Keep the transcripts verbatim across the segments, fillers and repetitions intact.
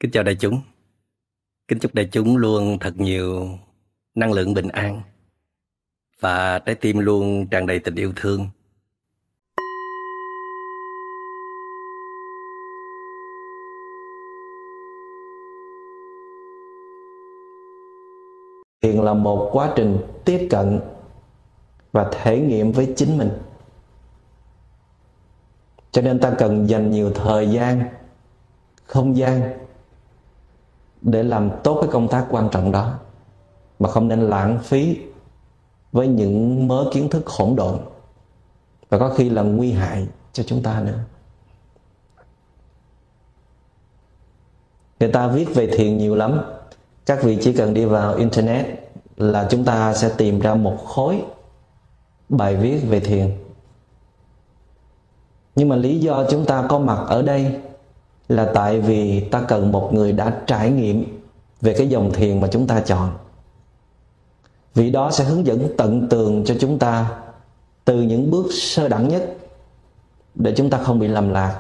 Kính chào đại chúng. Kính chúc đại chúng luôn thật nhiều năng lượng bình an và trái tim luôn tràn đầy tình yêu thương. Thiền là một quá trình tiếp cận và thể nghiệm với chính mình. Cho nên ta cần dành nhiều thời gian, không gian để làm tốt cái công tác quan trọng đó, mà không nên lãng phí với những mớ kiến thức hỗn độn và có khi là nguy hại cho chúng ta nữa. Người ta viết về thiền nhiều lắm. Các vị chỉ cần đi vào internet là chúng ta sẽ tìm ra một khối bài viết về thiền. Nhưng mà lý do chúng ta có mặt ở đây là tại vì ta cần một người đã trải nghiệm về cái dòng thiền mà chúng ta chọn. Vị đó sẽ hướng dẫn tận tường cho chúng ta từ những bước sơ đẳng nhất để chúng ta không bị lầm lạc.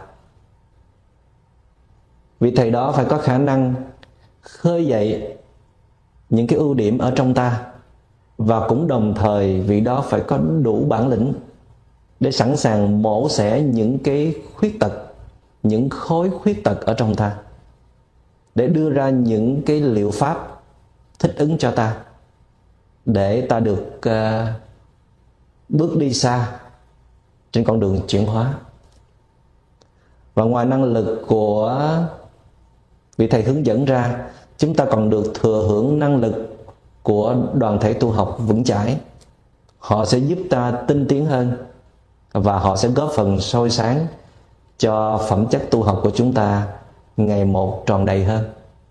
Vị thầy đó phải có khả năng khơi dậy những cái ưu điểm ở trong ta, và cũng đồng thời vị đó phải có đủ bản lĩnh để sẵn sàng mổ xẻ những cái khuyết tật, những khối khuyết tật ở trong ta, để đưa ra những cái liệu pháp thích ứng cho ta, để ta được uh, bước đi xa trên con đường chuyển hóa. Và ngoài năng lực của vị thầy hướng dẫn ra, chúng ta còn được thừa hưởng năng lực của đoàn thể tu học vững chãi. Họ sẽ giúp ta tinh tiến hơn và họ sẽ góp phần soi sáng cho phẩm chất tu học của chúng ta ngày một tròn đầy hơn.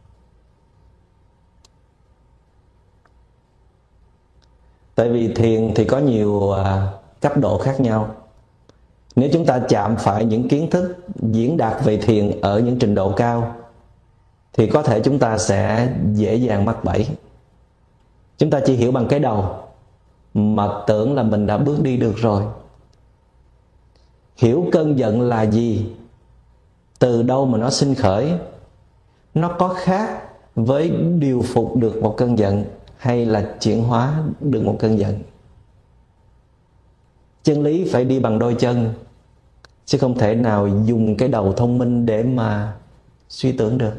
Tại vì thiền thì có nhiều à, cấp độ khác nhau. Nếu chúng ta chạm phải những kiến thức diễn đạt về thiền ở những trình độ cao thì có thể chúng ta sẽ dễ dàng mắc bẫy. Chúng ta chỉ hiểu bằng cái đầu mà tưởng là mình đã bước đi được rồi. Hiểu cơn giận là gì, từ đâu mà nó sinh khởi, nó có khác với điều phục được một cơn giận hay là chuyển hóa được một cơn giận. Chân lý phải đi bằng đôi chân, chứ không thể nào dùng cái đầu thông minh để mà suy tưởng được.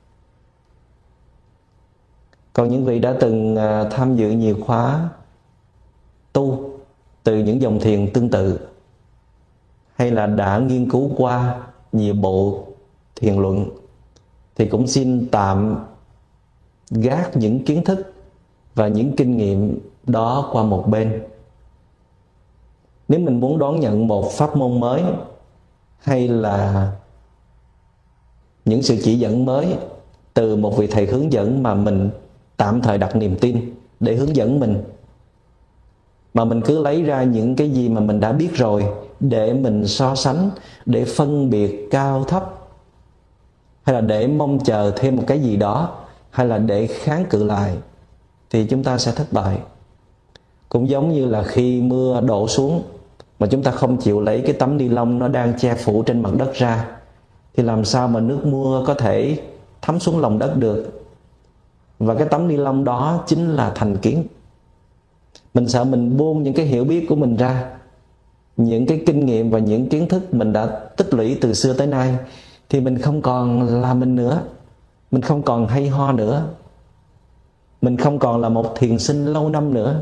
Còn những vị đã từng tham dự nhiều khóa tu từ những dòng thiền tương tự, hay là đã nghiên cứu qua nhiều bộ thiền luận, thì cũng xin tạm gác những kiến thức và những kinh nghiệm đó qua một bên. Nếu mình muốn đón nhận một pháp môn mới hay là những sự chỉ dẫn mới từ một vị thầy hướng dẫn mà mình tạm thời đặt niềm tin để hướng dẫn mình, mà mình cứ lấy ra những cái gì mà mình đã biết rồi để mình so sánh, để phân biệt cao thấp, hay là để mong chờ thêm một cái gì đó, hay là để kháng cự lại, thì chúng ta sẽ thất bại. Cũng giống như là khi mưa đổ xuống mà chúng ta không chịu lấy cái tấm ni lông nó đang che phủ trên mặt đất ra, thì làm sao mà nước mưa có thể thấm xuống lòng đất được. Và cái tấm ni lông đó chính là thành kiến. Mình sợ mình buông những cái hiểu biết của mình ra, những cái kinh nghiệm và những kiến thức mình đã tích lũy từ xưa tới nay, thì mình không còn là mình nữa, mình không còn hay ho nữa, mình không còn là một thiền sinh lâu năm nữa.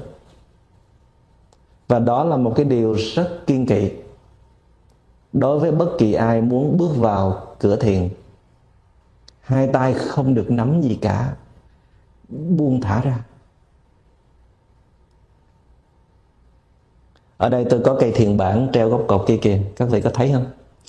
Và đó là một cái điều rất kiêng kỵ đối với bất kỳ ai muốn bước vào cửa thiền. Hai tay không được nắm gì cả, buông thả ra. Ở đây tôi có cây thiền bản treo góc cột kia kìa, các vị có thấy không?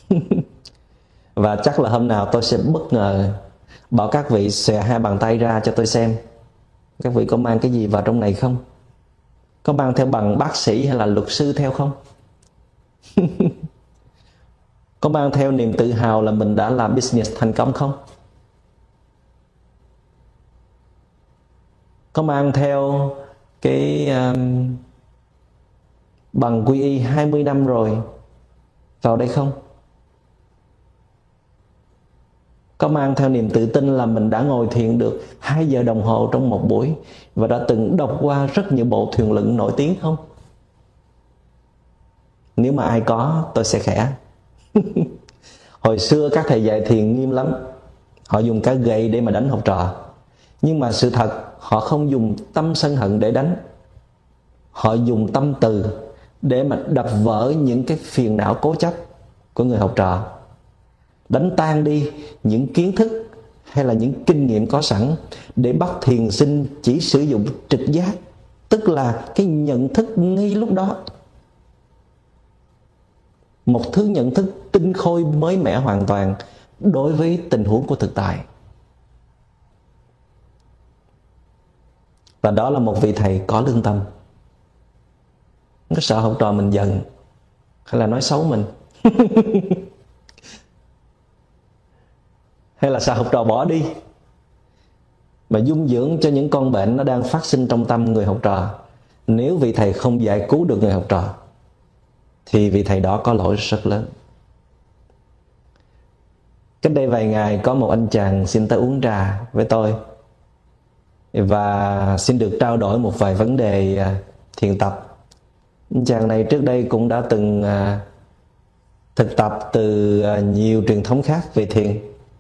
Và chắc là hôm nào tôi sẽ bất ngờ bảo các vị xòe hai bàn tay ra cho tôi xem. Các vị có mang cái gì vào trong này không? Có mang theo bằng bác sĩ hay là luật sư theo không? Có mang theo niềm tự hào là mình đã làm business thành công không? Có mang theo cái um, bằng quy y hai mươi năm rồi vào đây không? có mang theo niềm tự tin là mình đã ngồi thiền được hai giờ đồng hồ trong một buổi và đã từng đọc qua rất nhiều bộ thiền luận nổi tiếng không? Nếu mà ai có, tôi sẽ khẽ. Hồi xưa các thầy dạy thiền nghiêm lắm. Họ dùng cả gậy để mà đánh học trò. Nhưng mà sự thật, họ không dùng tâm sân hận để đánh. Họ dùng tâm từ để mà đập vỡ những cái phiền não cố chấp của người học trò, đánh tan đi những kiến thức hay là những kinh nghiệm có sẵn, để bắt thiền sinh chỉ sử dụng trực giác, tức là cái nhận thức ngay lúc đó, một thứ nhận thức tinh khôi mới mẻ hoàn toàn đối với tình huống của thực tại. Và đó là một vị thầy có lương tâm. Nó sợ học trò mình giận hay là nói xấu mình hay là sợ học trò bỏ đi, mà dung dưỡng cho những con bệnh nó đang phát sinh trong tâm người học trò. Nếu vị thầy không giải cứu được người học trò thì vị thầy đó có lỗi rất lớn. Cách đây vài ngày có một anh chàng xin tới uống trà với tôi và xin được trao đổi một vài vấn đề thiền tập. Anh chàng này trước đây cũng đã từng thực tập từ nhiều truyền thống khác về thiền,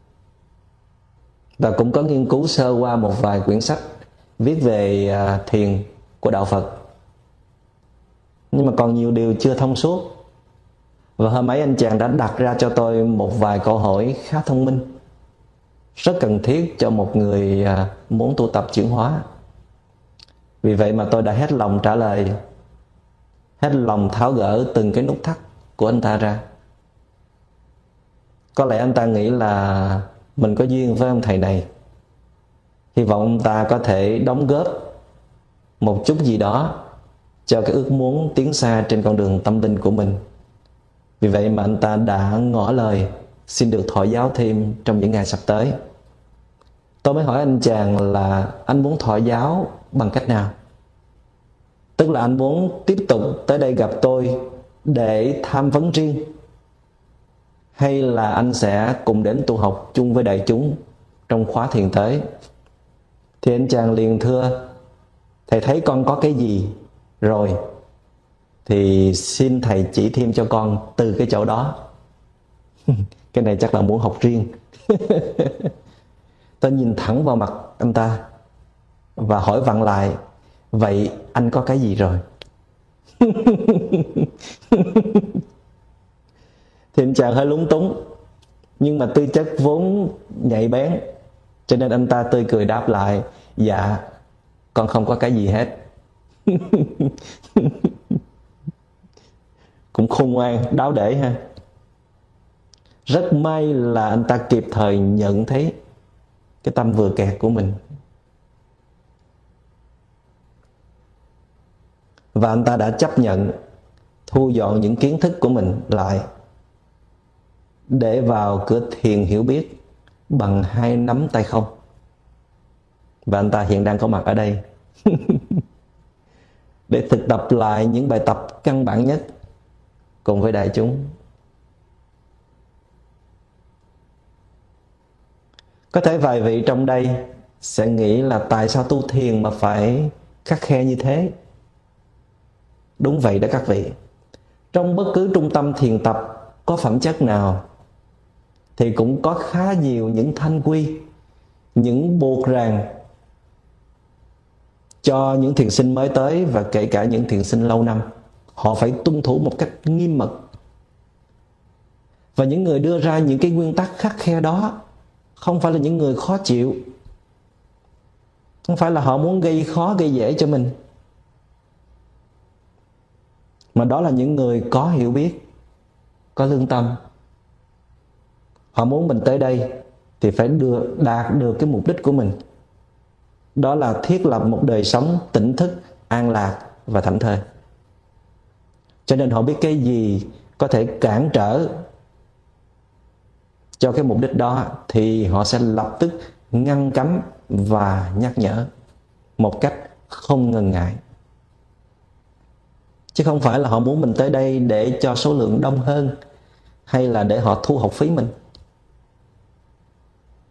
và cũng có nghiên cứu sơ qua một vài quyển sách viết về thiền của Đạo Phật. Nhưng mà còn nhiều điều chưa thông suốt. Và hôm ấy anh chàng đã đặt ra cho tôi một vài câu hỏi khá thông minh, rất cần thiết cho một người muốn tu tập chuyển hóa. Vì vậy mà tôi đã hết lòng trả lời, hết lòng tháo gỡ từng cái nút thắt của anh ta ra. Có lẽ anh ta nghĩ là mình có duyên với ông thầy này, hy vọng ông ta có thể đóng góp một chút gì đó cho cái ước muốn tiến xa trên con đường tâm linh của mình. Vì vậy mà anh ta đã ngỏ lời xin được thọ giáo thêm trong những ngày sắp tới. Tôi mới hỏi anh chàng là anh muốn thọ giáo bằng cách nào? Tức là anh muốn tiếp tục tới đây gặp tôi để tham vấn riêng, hay là anh sẽ cùng đến tu học chung với đại chúng trong khóa thiền tới? Thì anh chàng liền thưa: thầy thấy con có cái gì rồi thì xin thầy chỉ thêm cho con từ cái chỗ đó. Cái này chắc là muốn học riêng. Tôi nhìn thẳng vào mặt anh ta và hỏi vặn lại: vậy anh có cái gì rồi? Thì anh chàng hơi lúng túng, nhưng mà tư chất vốn nhạy bén, cho nên anh ta tươi cười đáp lại: dạ, con không có cái gì hết. Cũng khôn ngoan, đáo để ha. Rất may là anh ta kịp thời nhận thấy cái tâm vừa kẹt của mình, và anh ta đã chấp nhận thu dọn những kiến thức của mình lại để vào cửa thiền hiểu biết bằng hai nắm tay không. Và anh ta hiện đang có mặt ở đây để thực tập lại những bài tập căn bản nhất cùng với đại chúng. Có thể vài vị trong đây sẽ nghĩ là tại sao tu thiền mà phải khắt khe như thế? Đúng vậy đó các vị. Trong bất cứ trung tâm thiền tập có phẩm chất nào thì cũng có khá nhiều những thanh quy, những buộc ràng cho những thiền sinh mới tới, và kể cả những thiền sinh lâu năm. Họ phải tuân thủ một cách nghiêm mật. Và những người đưa ra những cái nguyên tắc khắt khe đó không phải là những người khó chịu, không phải là họ muốn gây khó gây dễ cho mình, mà đó là những người có hiểu biết, có lương tâm. Họ muốn mình tới đây thì phải đưa, đạt được cái mục đích của mình, đó là thiết lập một đời sống tỉnh thức, an lạc và thảnh thơi. Cho nên họ biết cái gì có thể cản trở cho cái mục đích đó thì họ sẽ lập tức ngăn cấm và nhắc nhở một cách không ngần ngại. Chứ không phải là họ muốn mình tới đây để cho số lượng đông hơn, hay là để họ thu học phí mình.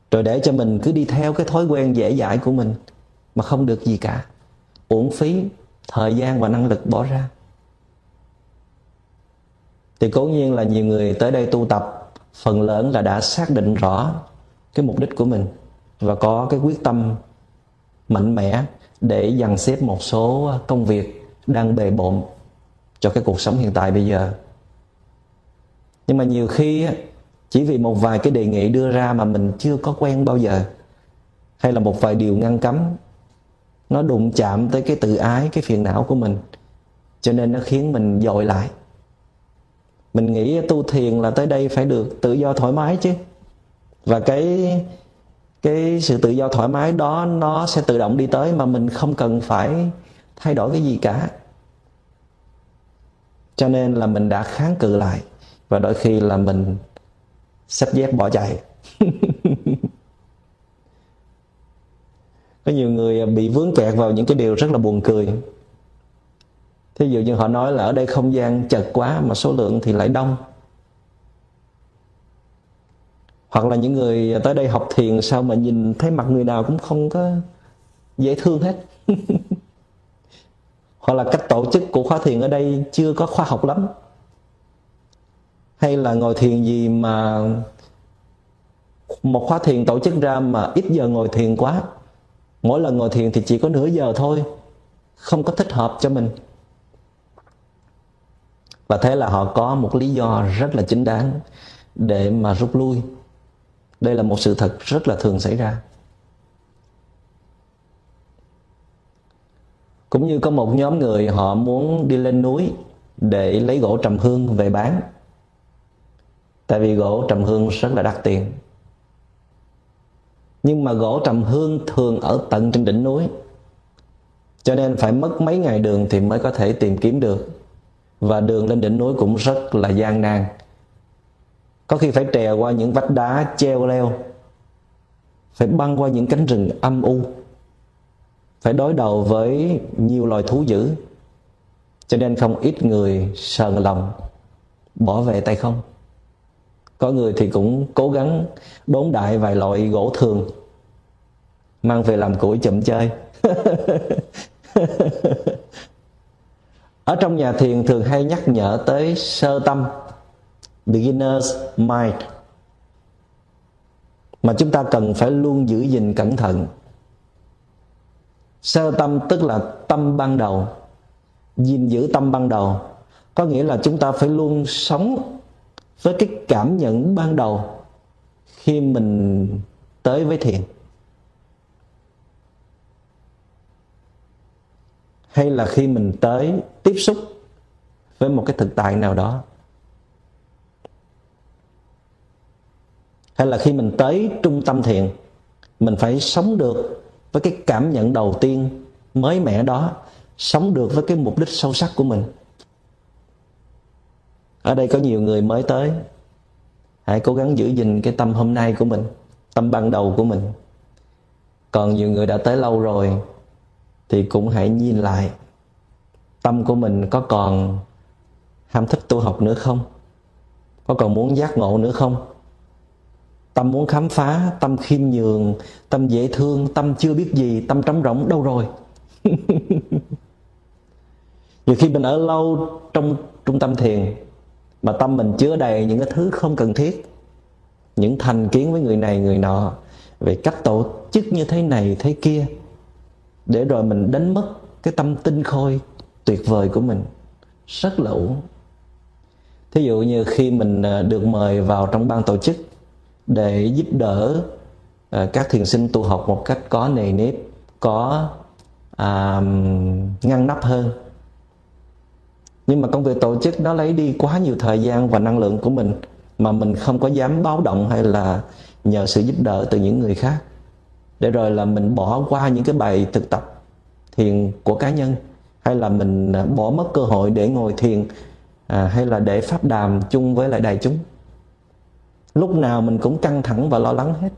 rồi để cho mình cứ đi theo cái thói quen dễ dãi của mình mà không được gì cả, uổng phí thời gian và năng lực bỏ ra. Thì cố nhiên là nhiều người tới đây tu tập phần lớn là đã xác định rõ cái mục đích của mình và có cái quyết tâm mạnh mẽ để dàn xếp một số công việc đang bề bộn cho cái cuộc sống hiện tại bây giờ. Nhưng mà nhiều khi chỉ vì một vài cái đề nghị đưa ra mà mình chưa có quen bao giờ, hay là một vài điều ngăn cấm, nó đụng chạm tới cái tự ái, cái phiền não của mình, cho nên nó khiến mình dội lại. Mình nghĩ tu thiền là tới đây phải được tự do thoải mái chứ. Và cái cái sự tự do thoải mái đó nó sẽ tự động đi tới mà mình không cần phải thay đổi cái gì cả. Cho nên là mình đã kháng cự lại và đôi khi là mình xách dép bỏ chạy. Có nhiều người bị vướng kẹt vào những cái điều rất là buồn cười. Thí dụ như họ nói là ở đây không gian chật quá mà số lượng thì lại đông. Hoặc là những người tới đây học thiền sao mà nhìn thấy mặt người nào cũng không có dễ thương hết. Hoặc là cách tổ chức của khóa thiền ở đây chưa có khoa học lắm. Hay là ngồi thiền gì mà một khóa thiền tổ chức ra mà ít giờ ngồi thiền quá. Mỗi lần ngồi thiền thì chỉ có nửa giờ thôi, không có thích hợp cho mình. Và thế là họ có một lý do rất là chính đáng để mà rút lui. Đây là một sự thật rất là thường xảy ra. Cũng như có một nhóm người họ muốn đi lên núi để lấy gỗ trầm hương về bán. Tại vì gỗ trầm hương rất là đắt tiền. Nhưng mà gỗ trầm hương thường ở tận trên đỉnh núi, cho nên phải mất mấy ngày đường thì mới có thể tìm kiếm được. Và đường lên đỉnh núi cũng rất là gian nan. Có khi phải trèo qua những vách đá treo leo, phải băng qua những cánh rừng âm u, phải đối đầu với nhiều loài thú dữ. Cho nên không ít người sờn lòng bỏ về tay không. Có người thì cũng cố gắng đốn đại vài loại gỗ thường mang về làm củi chụm chơi. Ở trong nhà thiền thường hay nhắc nhở tới sơ tâm, beginner's mind, mà chúng ta cần phải luôn giữ gìn cẩn thận. Sơ tâm tức là tâm ban đầu. Gìn giữ tâm ban đầu có nghĩa là chúng ta phải luôn sống với cái cảm nhận ban đầu khi mình tới với thiền, hay là khi mình tới tiếp xúc với một cái thực tại nào đó, hay là khi mình tới trung tâm thiền, mình phải sống được với cái cảm nhận đầu tiên mới mẻ đó, sống được với cái mục đích sâu sắc của mình. Ở đây có nhiều người mới tới, hãy cố gắng giữ gìn cái tâm hôm nay của mình, tâm ban đầu của mình. Còn nhiều người đã tới lâu rồi thì cũng hãy nhìn lại tâm của mình có còn ham thích tu học nữa không? Có còn muốn giác ngộ nữa không? Tâm muốn khám phá, tâm khiêm nhường, tâm dễ thương, tâm chưa biết gì, tâm trống rỗng đâu rồi? Nhiều khi mình ở lâu trong trung tâm thiền mà tâm mình chứa đầy những cái thứ không cần thiết, những thành kiến với người này người nọ về cách tổ chức như thế này thế kia, để rồi mình đánh mất cái tâm tinh khôi tuyệt vời của mình, rất là uổng. Thí dụ như khi mình được mời vào trong ban tổ chức để giúp đỡ các thiền sinh tu học một cách có nề nếp, có à, ngăn nắp hơn, nhưng mà công việc tổ chức nó lấy đi quá nhiều thời gian và năng lượng của mình, mà mình không có dám báo động hay là nhờ sự giúp đỡ từ những người khác, để rồi là mình bỏ qua những cái bài thực tập thiền của cá nhân, hay là mình bỏ mất cơ hội để ngồi thiền, à, hay là để pháp đàm chung với lại đại chúng. Lúc nào mình cũng căng thẳng và lo lắng hết.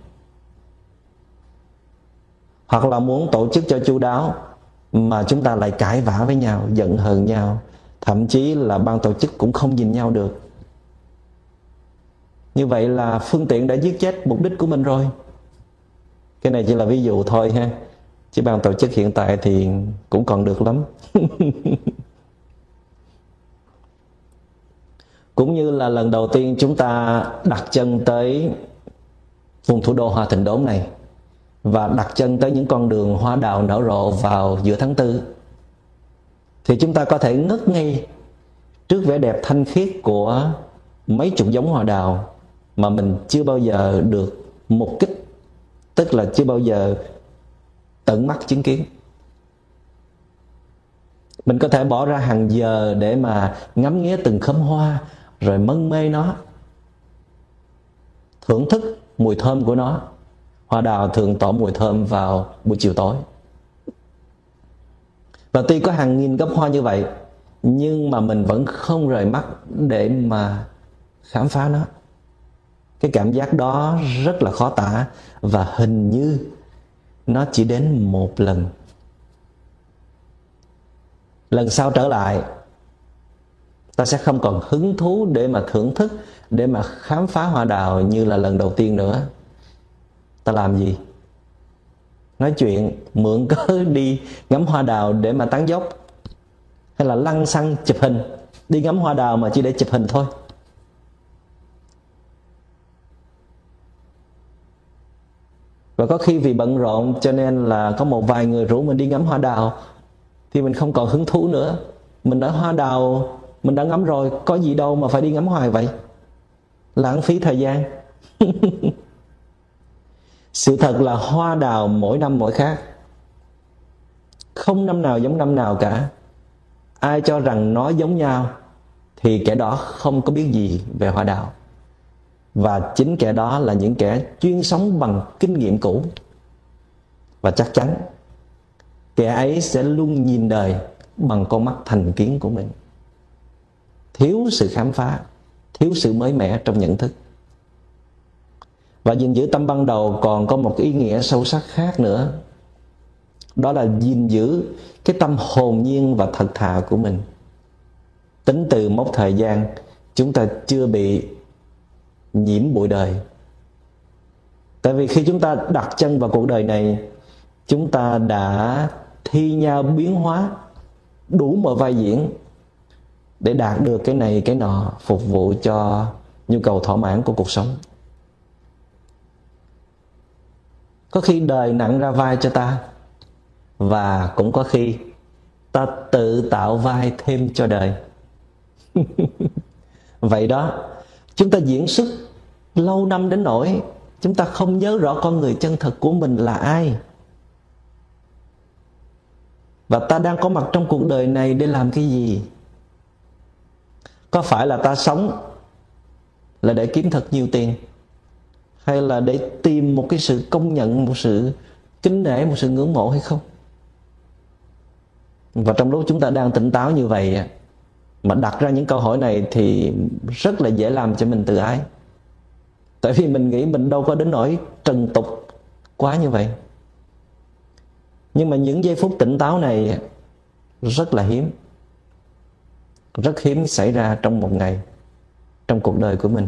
Hoặc là muốn tổ chức cho chu đáo mà chúng ta lại cãi vã với nhau, giận hờn nhau, thậm chí là ban tổ chức cũng không nhìn nhau được. Như vậy là phương tiện đã giết chết mục đích của mình rồi. Cái này chỉ là ví dụ thôi ha, chứ ban tổ chức hiện tại thì cũng còn được lắm. Cũng như là lần đầu tiên chúng ta đặt chân tới vùng thủ đô Hòa Thịnh Đốn này, và đặt chân tới những con đường hoa đào nở rộ vào giữa tháng tư, thì chúng ta có thể ngất ngây trước vẻ đẹp thanh khiết của mấy chục giống hoa đào mà mình chưa bao giờ được mục kích, tức là chưa bao giờ tận mắt chứng kiến. Mình có thể bỏ ra hàng giờ để mà ngắm nghía từng khóm hoa, rồi mân mê nó, thưởng thức mùi thơm của nó. Hoa đào thường tỏa mùi thơm vào buổi chiều tối. Và tuy có hàng nghìn gốc hoa như vậy, nhưng mà mình vẫn không rời mắt để mà khám phá nó. Cái cảm giác đó rất là khó tả, và hình như nó chỉ đến một lần. Lần sau trở lại, ta sẽ không còn hứng thú để mà thưởng thức, để mà khám phá hoa đào như là lần đầu tiên nữa. Ta làm gì? Nói chuyện, mượn cớ đi ngắm hoa đào để mà tán dốc, hay là lăng xăng chụp hình. Đi ngắm hoa đào mà chỉ để chụp hình thôi. Và có khi vì bận rộn cho nên là có một vài người rủ mình đi ngắm hoa đào, thì mình không còn hứng thú nữa. Mình đã hoa đào, mình đã ngắm rồi, có gì đâu mà phải đi ngắm hoài vậy, lãng phí thời gian. Sự thật là hoa đào mỗi năm mỗi khác, không năm nào giống năm nào cả. Ai cho rằng nó giống nhau thì kẻ đó không có biết gì về hoa đào. Và chính kẻ đó là những kẻ chuyên sống bằng kinh nghiệm cũ. Và chắc chắn kẻ ấy sẽ luôn nhìn đời bằng con mắt thành kiến của mình, thiếu sự khám phá, thiếu sự mới mẻ trong nhận thức. Và gìn giữ tâm ban đầu còn có một ý nghĩa sâu sắc khác nữa. Đó là gìn giữ cái tâm hồn nhiên và thật thà của mình. Tính từ mốc thời gian chúng ta chưa bị nhiễm bụi đời. Tại vì khi chúng ta đặt chân vào cuộc đời này, chúng ta đã thi nhau biến hóa đủ mọi vai diễn để đạt được cái này cái nọ, phục vụ cho nhu cầu thỏa mãn của cuộc sống. Có khi đời nặng ra vai cho ta, và cũng có khi ta tự tạo vai thêm cho đời. Vậy đó, chúng ta diễn xuất lâu năm đến nỗi chúng ta không nhớ rõ con người chân thật của mình là ai. Và ta đang có mặt trong cuộc đời này để làm cái gì? Có phải là ta sống là để kiếm thật nhiều tiền, hay là để tìm một cái sự công nhận, một sự kính nể, một sự ngưỡng mộ hay không? Và trong lúc chúng ta đang tỉnh táo như vậy mà đặt ra những câu hỏi này thì rất là dễ làm cho mình tự ái. Tại vì mình nghĩ mình đâu có đến nỗi trần tục quá như vậy. Nhưng mà những giây phút tỉnh táo này rất là hiếm, rất hiếm xảy ra trong một ngày, trong cuộc đời của mình.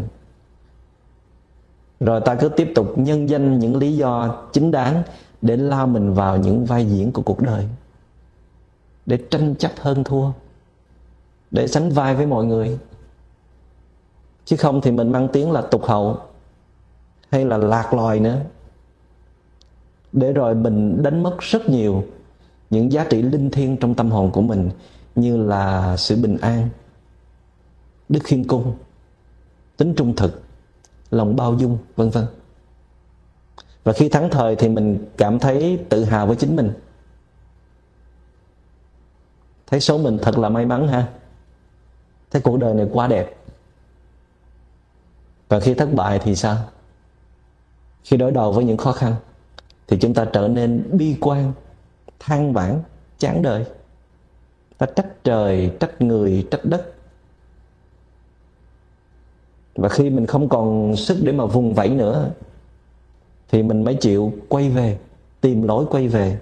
Rồi ta cứ tiếp tục nhân danh những lý do chính đáng để lao mình vào những vai diễn của cuộc đời, để tranh chấp hơn thua, để sánh vai với mọi người. Chứ không thì mình mang tiếng là tục hậu hay là lạc loài nữa. Để rồi mình đánh mất rất nhiều những giá trị linh thiêng trong tâm hồn của mình, như là sự bình an, đức khiêm cung, tính trung thực, lòng bao dung, vân vân. Và khi thắng thời thì mình cảm thấy tự hào với chính mình, thấy số mình thật là may mắn ha, thấy cuộc đời này quá đẹp. Và khi thất bại thì sao? Khi đối đầu với những khó khăn thì chúng ta trở nên bi quan, than vãn, chán đời. Ta trách trời, trách người, trách đất. Và khi mình không còn sức để mà vùng vẫy nữa thì mình mới chịu quay về, tìm lối quay về.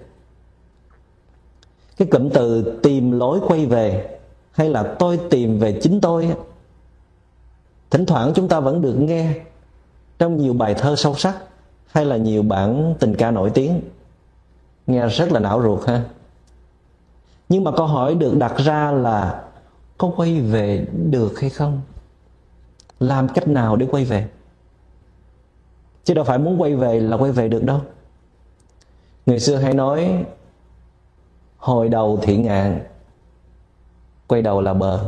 Cái cụm từ tìm lối quay về hay là tôi tìm về chính tôi, thỉnh thoảng chúng ta vẫn được nghe trong nhiều bài thơ sâu sắc hay là nhiều bản tình ca nổi tiếng. Nghe rất là não ruột ha. Nhưng mà câu hỏi được đặt ra là có quay về được hay không? Làm cách nào để quay về? Chứ đâu phải muốn quay về là quay về được đâu. Người xưa hay nói hồi đầu thiện ngạn, quay đầu là bờ,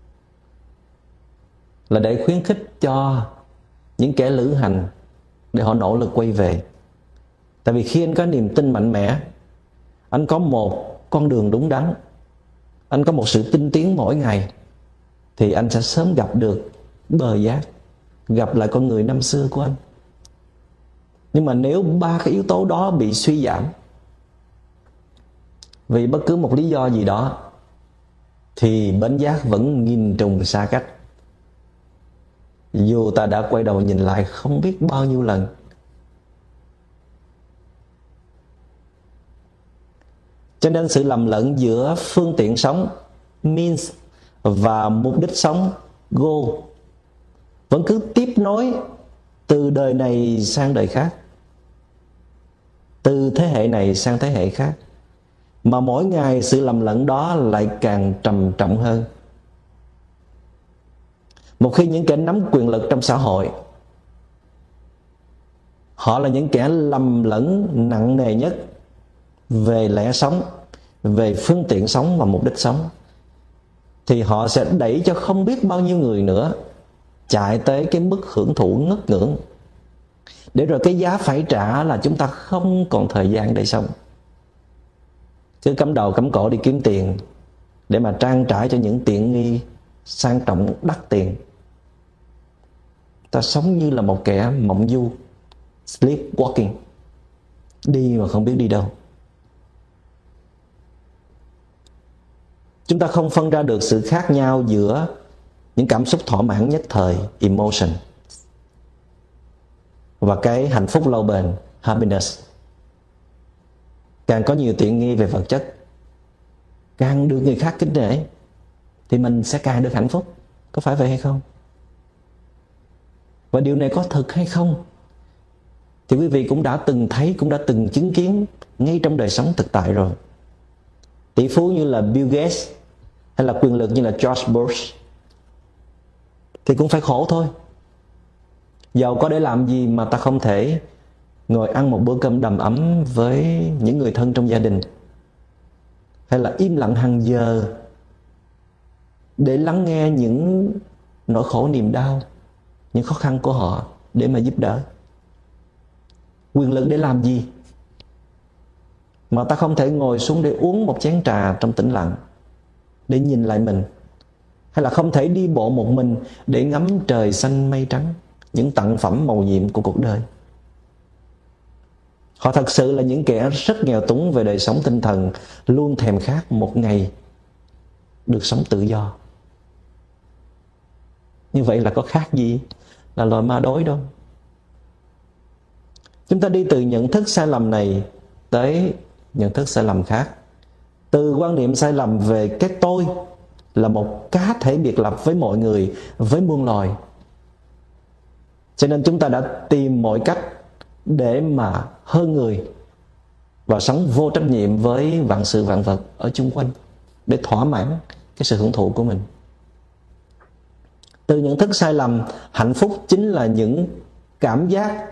là để khuyến khích cho những kẻ lữ hành để họ nỗ lực quay về. Tại vì khi anh có niềm tin mạnh mẽ, anh có một con đường đúng đắn, anh có một sự tinh tiến mỗi ngày, thì anh sẽ sớm gặp được bờ giác, gặp lại con người năm xưa của anh. Nhưng mà nếu ba cái yếu tố đó bị suy giảm vì bất cứ một lý do gì đó, thì bến giác vẫn nghìn trùng xa cách. Dù ta đã quay đầu nhìn lại không biết bao nhiêu lần. Cho nên sự lầm lẫn giữa phương tiện sống means và mục đích sống goal vẫn cứ tiếp nối từ đời này sang đời khác, từ thế hệ này sang thế hệ khác. Mà mỗi ngày sự lầm lẫn đó lại càng trầm trọng hơn. Một khi những kẻ nắm quyền lực trong xã hội, họ là những kẻ lầm lẫn nặng nề nhất về lẽ sống, về phương tiện sống và mục đích sống, thì họ sẽ đẩy cho không biết bao nhiêu người nữa chạy tới cái mức hưởng thụ ngất ngưỡng, để rồi cái giá phải trả là chúng ta không còn thời gian để sống. Cứ cắm đầu cắm cổ đi kiếm tiền để mà trang trải cho những tiện nghi sang trọng đắt tiền. Ta sống như là một kẻ mộng du, sleepwalking, đi mà không biết đi đâu. Chúng ta không phân ra được sự khác nhau giữa những cảm xúc thỏa mãn nhất thời, emotion, và cái hạnh phúc lâu bền, happiness. Càng có nhiều tiện nghi về vật chất, càng được người khác kính nể, thì mình sẽ càng được hạnh phúc. Có phải vậy hay không? Và điều này có thực hay không thì quý vị cũng đã từng thấy, cũng đã từng chứng kiến ngay trong đời sống thực tại rồi. Tỷ phú như là Bill Gates hay là quyền lực như là George Bush thì cũng phải khổ thôi. Giàu có để làm gì mà ta không thể ngồi ăn một bữa cơm đầm ấm với những người thân trong gia đình, hay là im lặng hàng giờ để lắng nghe những nỗi khổ niềm đau, những khó khăn của họ để mà giúp đỡ. Quyền lực để làm gì mà ta không thể ngồi xuống để uống một chén trà trong tĩnh lặng, để nhìn lại mình, hay là không thể đi bộ một mình để ngắm trời xanh mây trắng, những tặng phẩm màu nhiệm của cuộc đời. Họ thật sự là những kẻ rất nghèo túng về đời sống tinh thần, luôn thèm khát một ngày được sống tự do. Như vậy là có khác gì là loài ma đói đâu. Chúng ta đi từ nhận thức sai lầm này tới nhận thức sai lầm khác. Từ quan niệm sai lầm về cái tôi là một cá thể biệt lập với mọi người, với muôn loài, cho nên chúng ta đã tìm mọi cách để mà hơn người và sống vô trách nhiệm với vạn sự vạn vật ở chung quanh, để thỏa mãn cái sự hưởng thụ của mình. Từ nhận thức sai lầm, hạnh phúc chính là những cảm giác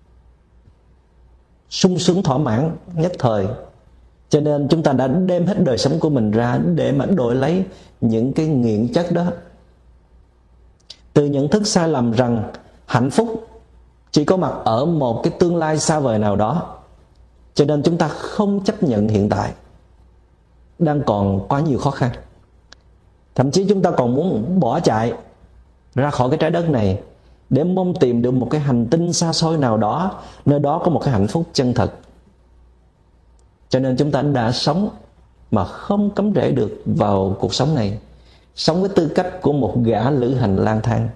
sung sướng thỏa mãn nhất thời, cho nên chúng ta đã đem hết đời sống của mình ra để mà đổi lấy những cái nghiện chất đó. Từ nhận thức sai lầm rằng hạnh phúc chỉ có mặt ở một cái tương lai xa vời nào đó, cho nên chúng ta không chấp nhận hiện tại đang còn quá nhiều khó khăn. Thậm chí chúng ta còn muốn bỏ chạy ra khỏi cái trái đất này để mong tìm được một cái hành tinh xa xôi nào đó, nơi đó có một cái hạnh phúc chân thật. Cho nên chúng ta đã sống mà không cắm rễ được vào cuộc sống này, sống với tư cách của một gã lữ hành lang thang.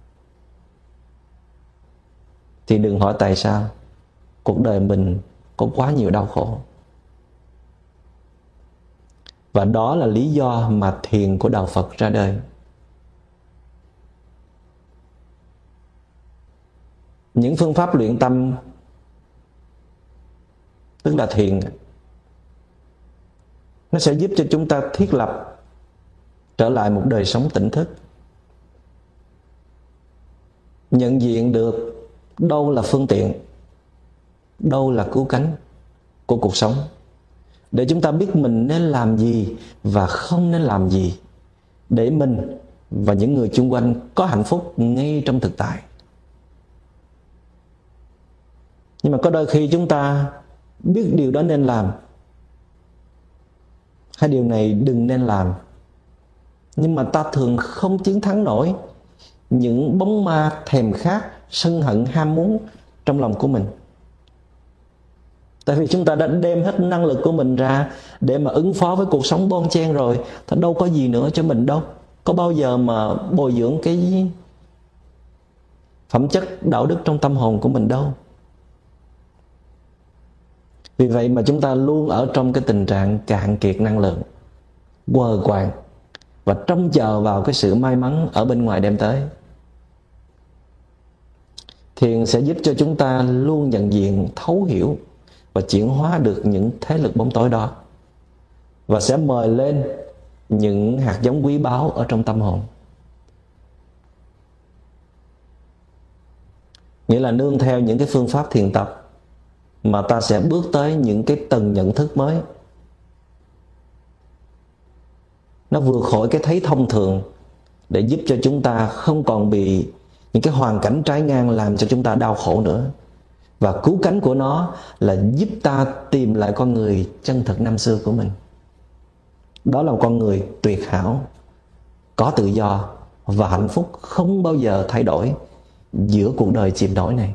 Thì đừng hỏi tại sao cuộc đời mình có quá nhiều đau khổ. Và đó là lý do mà thiền của Đạo Phật ra đời. Những phương pháp luyện tâm tức là thiền. Nó sẽ giúp cho chúng ta thiết lập trở lại một đời sống tỉnh thức, nhận diện được đâu là phương tiện, đâu là cứu cánh của cuộc sống, để chúng ta biết mình nên làm gì và không nên làm gì, để mình và những người chung quanh có hạnh phúc ngay trong thực tại. Nhưng mà có đôi khi chúng ta biết điều đó nên làm, hay điều này đừng nên làm, nhưng mà ta thường không chiến thắng nổi những bóng ma thèm khát, sân hận, ham muốn trong lòng của mình. Tại vì chúng ta đã đem hết năng lực của mình ra để mà ứng phó với cuộc sống bon chen rồi, thì đâu có gì nữa cho mình đâu. Có bao giờ mà bồi dưỡng cái phẩm chất đạo đức trong tâm hồn của mình đâu. Vì vậy mà chúng ta luôn ở trong cái tình trạng cạn kiệt năng lượng, quờ quạng và trông chờ vào cái sự may mắn ở bên ngoài đem tới. Thiền sẽ giúp cho chúng ta luôn nhận diện, thấu hiểu và chuyển hóa được những thế lực bóng tối đó, và sẽ mời lên những hạt giống quý báu ở trong tâm hồn. Nghĩa là nương theo những cái phương pháp thiền tập mà ta sẽ bước tới những cái tầng nhận thức mới. Nó vượt khỏi cái thấy thông thường, để giúp cho chúng ta không còn bị những cái hoàn cảnh trái ngang làm cho chúng ta đau khổ nữa. Và cứu cánh của nó là giúp ta tìm lại con người chân thực năm xưa của mình. Đó là một con người tuyệt hảo, có tự do và hạnh phúc không bao giờ thay đổi giữa cuộc đời chìm nổi này.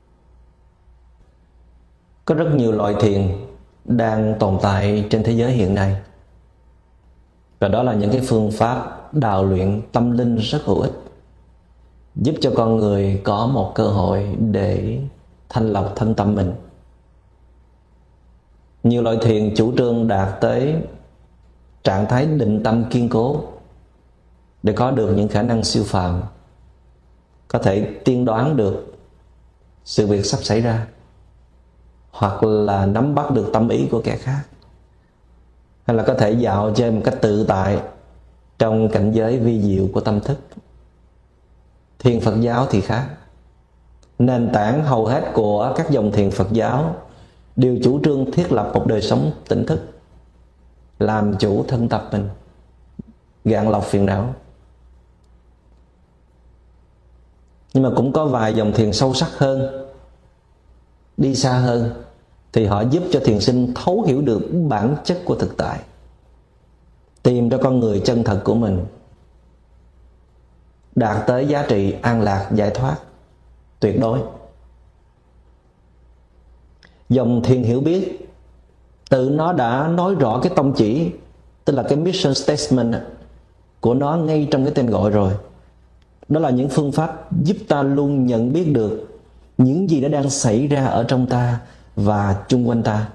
Có rất nhiều loại thiền đang tồn tại trên thế giới hiện nay, và đó là những cái phương pháp đào luyện tâm linh rất hữu ích, giúp cho con người có một cơ hội để thanh lọc thân tâm mình. Nhiều loại thiền chủ trương đạt tới trạng thái định tâm kiên cố để có được những khả năng siêu phàm, có thể tiên đoán được sự việc sắp xảy ra, hoặc là nắm bắt được tâm ý của kẻ khác, hay là có thể dạo chơi một cách tự tại trong cảnh giới vi diệu của tâm thức. Thiền Phật giáo thì khác. Nền tảng hầu hết của các dòng thiền Phật giáo đều chủ trương thiết lập một đời sống tỉnh thức, làm chủ thân tập mình, gạn lọc phiền não. Nhưng mà cũng có vài dòng thiền sâu sắc hơn, đi xa hơn, thì họ giúp cho thiền sinh thấu hiểu được bản chất của thực tại, tìm ra con người chân thật của mình, đạt tới giá trị an lạc, giải thoát tuyệt đối. Dòng thiền hiểu biết tự nó đã nói rõ cái tông chỉ, tức là cái mission statement của nó ngay trong cái tên gọi rồi. Đó là những phương pháp giúp ta luôn nhận biết được những gì đã đang xảy ra ở trong ta và chung quanh ta.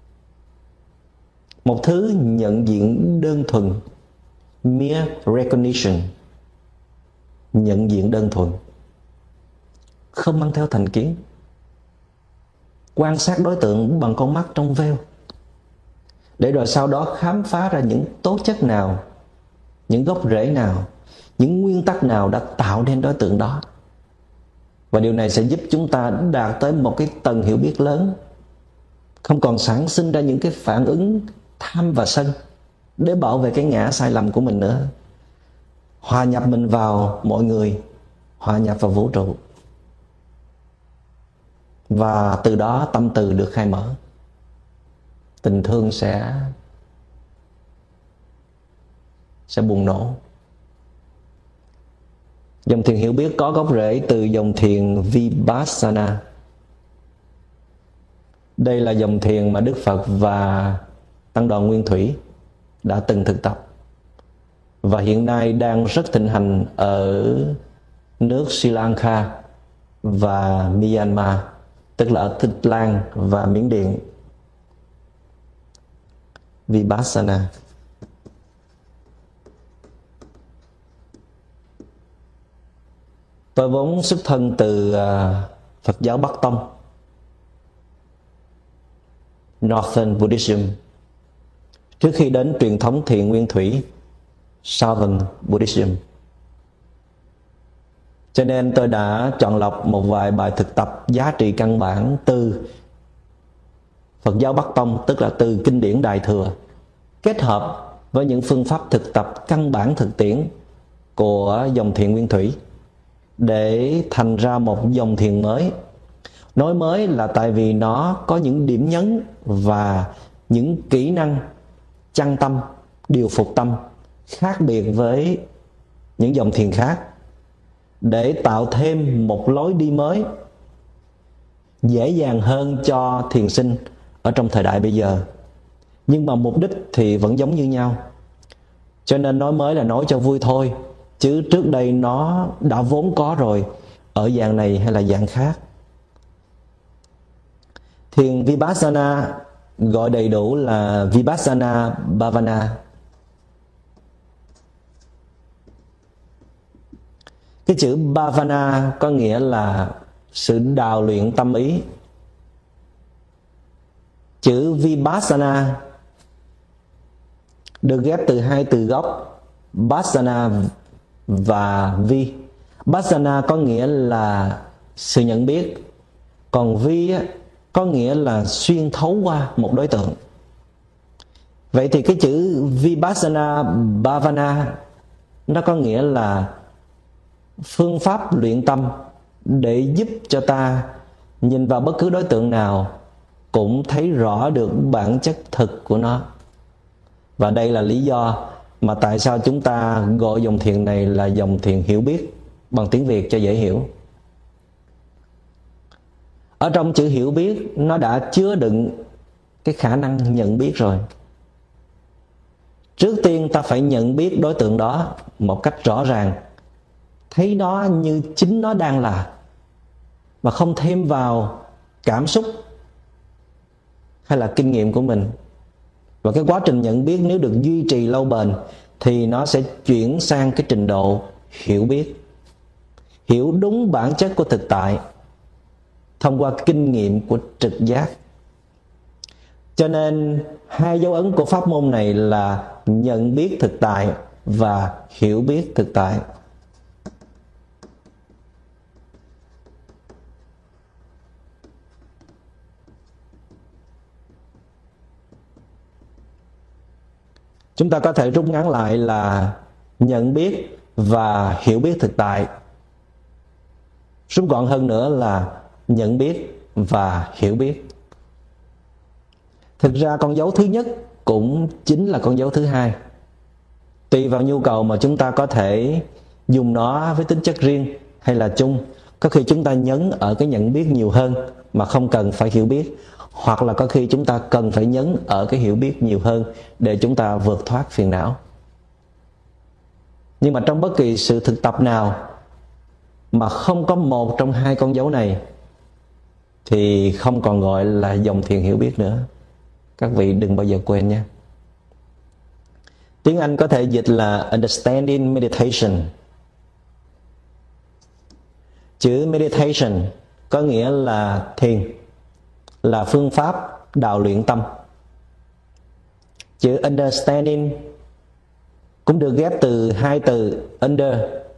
Một thứ nhận diện đơn thuần, mere recognition, nhận diện đơn thuần, không mang theo thành kiến. Quan sát đối tượng bằng con mắt trong veo, để rồi sau đó khám phá ra những tố chất nào, những gốc rễ nào, những nguyên tắc nào đã tạo nên đối tượng đó. Và điều này sẽ giúp chúng ta đạt tới một cái tầng hiểu biết lớn, không còn sản sinh ra những cái phản ứng tham và sân để bảo vệ cái ngã sai lầm của mình nữa. Hòa nhập mình vào mọi người, hòa nhập vào vũ trụ, và từ đó tâm từ được khai mở, tình thương sẽ sẽ bùng nổ. Dòng thiền hiểu biết có gốc rễ từ dòng thiền Vipassana. Đây là dòng thiền mà Đức Phật và Tăng đoàn Nguyên Thủy đã từng thực tập, và hiện nay đang rất thịnh hành ở nước Sri Lanka và Myanmar, tức là ở Tích Lan và Miến Điện. Vipassana. Tôi vốn xuất thân từ Phật giáo Bắc Tông, Northern Buddhism, trước khi đến truyền thống thiền nguyên thủy Southern Buddhism. Cho nên tôi đã chọn lọc một vài bài thực tập giá trị căn bản từ Phật giáo Bắc Tông, tức là từ kinh điển Đại Thừa, kết hợp với những phương pháp thực tập căn bản thực tiễn của dòng thiền nguyên thủy để thành ra một dòng thiền mới. Nói mới là tại vì nó có những điểm nhấn và những kỹ năng chăn tâm, điều phục tâm khác biệt với những dòng thiền khác, để tạo thêm một lối đi mới dễ dàng hơn cho thiền sinh ở trong thời đại bây giờ. Nhưng mà mục đích thì vẫn giống như nhau. Cho nên nói mới là nói cho vui thôi, chứ trước đây nó đã vốn có rồi, ở dạng này hay là dạng khác. Thiền Vipassana gọi đầy đủ là Vipassana Bhavana. Cái chữ Bhavana có nghĩa là sự đào luyện tâm ý. Chữ Vipassana được ghép từ hai từ gốc Passana và Vi. Passana có nghĩa là sự nhận biết, còn Vi có nghĩa là xuyên thấu qua một đối tượng. Vậy thì cái chữ Vipassana Bhavana nó có nghĩa là phương pháp luyện tâm để giúp cho ta nhìn vào bất cứ đối tượng nào cũng thấy rõ được bản chất thực của nó. Và đây là lý do mà tại sao chúng ta gọi dòng thiền này là dòng thiền hiểu biết, bằng tiếng Việt cho dễ hiểu. Ở trong chữ hiểu biết nó đã chứa đựng cái khả năng nhận biết rồi. Trước tiên ta phải nhận biết đối tượng đó một cách rõ ràng, thấy nó như chính nó đang là, mà không thêm vào cảm xúc hay là kinh nghiệm của mình. Và cái quá trình nhận biết nếu được duy trì lâu bền thì nó sẽ chuyển sang cái trình độ hiểu biết, hiểu đúng bản chất của thực tại thông qua kinh nghiệm của trực giác. Cho nên hai dấu ấn của pháp môn này là nhận biết thực tại và hiểu biết thực tại. Chúng ta có thể rút ngắn lại là nhận biết và hiểu biết thực tại. Rút gọn hơn nữa là nhận biết và hiểu biết. Thực ra con dấu thứ nhất cũng chính là con dấu thứ hai. Tùy vào nhu cầu mà chúng ta có thể dùng nó với tính chất riêng hay là chung. Có khi chúng ta nhấn ở cái nhận biết nhiều hơn mà không cần phải hiểu biết, hoặc là có khi chúng ta cần phải nhấn ở cái hiểu biết nhiều hơn để chúng ta vượt thoát phiền não. Nhưng mà trong bất kỳ sự thực tập nào mà không có một trong hai con dấu này thì không còn gọi là dòng thiền hiểu biết nữa. Các vị đừng bao giờ quên nha. Tiếng Anh có thể dịch là Understanding Meditation. Chữ meditation có nghĩa là thiền, là phương pháp đào luyện tâm. Chữ understanding cũng được ghép từ hai từ under,